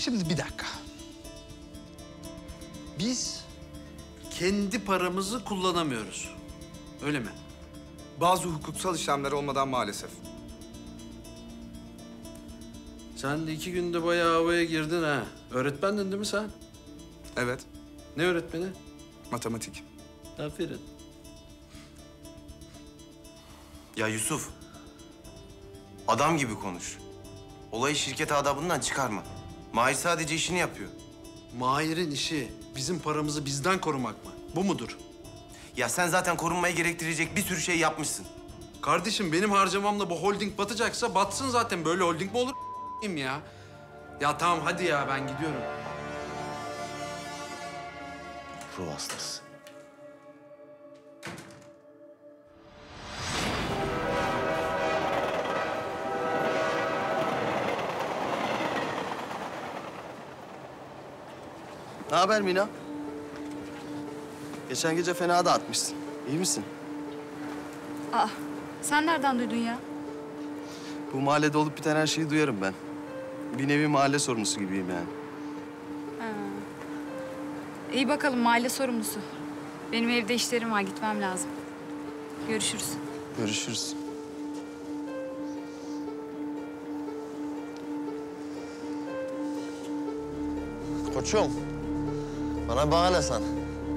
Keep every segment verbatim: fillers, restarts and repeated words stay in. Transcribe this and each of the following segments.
Şimdi bir dakika. Biz kendi paramızı kullanamıyoruz. Öyle mi? Bazı hukuksal işlemler olmadan maalesef. Sen de iki günde bayağı havaya girdin ha. Öğretmendin değil mi sen? Evet, Ne öğretmeni? matematik. Aferin. Ya Yusuf, adam gibi konuş. Olayı şirket adabından çıkarma. Mahir sadece işini yapıyor. Mahir'in işi bizim paramızı bizden korumak mı? Bu mudur? Ya sen zaten korunmayı gerektirecek bir sürü şey yapmışsın. Kardeşim benim harcamamla bu holding batacaksa batsın zaten. Böyle holding mi olur ya? Ya tamam hadi ya ben gidiyorum. Ruh hastası. Ne haber Mina? Geçen gece fena dağıtmışsın. İyi misin? Aa, sen nereden duydun ya? Bu mahallede olup biten her şeyi duyarım ben. Bir nevi mahalle sorumlusu gibiyim yani. Ha. İyi bakalım mahalle sorumlusu. Benim evde işlerim var, gitmem lazım. Görüşürüz. Görüşürüz. Koçum, bana bak hele sen.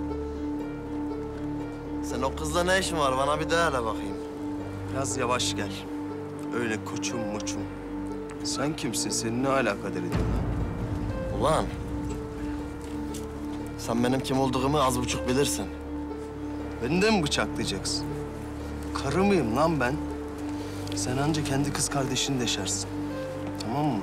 Sen o kızla ne işin var? Bana bir de hele bakayım. Biraz yavaş gel. Öyle koçum moçum. Sen kimsin? Seni ne alakadar ediyor lan? Ulan, sen benim kim olduğumu az buçuk bilirsin. Beni de mi bıçaklayacaksın? Karı mıyım lan ben? Sen anca kendi kız kardeşini deşersin. Tamam mı?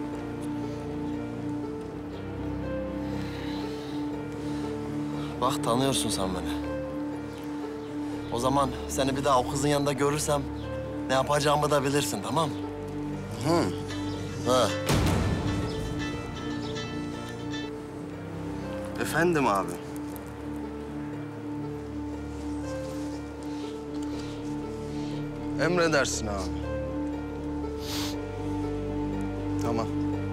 Bak tanıyorsun sen beni. O zaman seni bir daha o kızın yanında görürsem ne yapacağımı da bilirsin, tamam mı? Hı. Ha. Efendim abi. Emredersin abi. Tamam.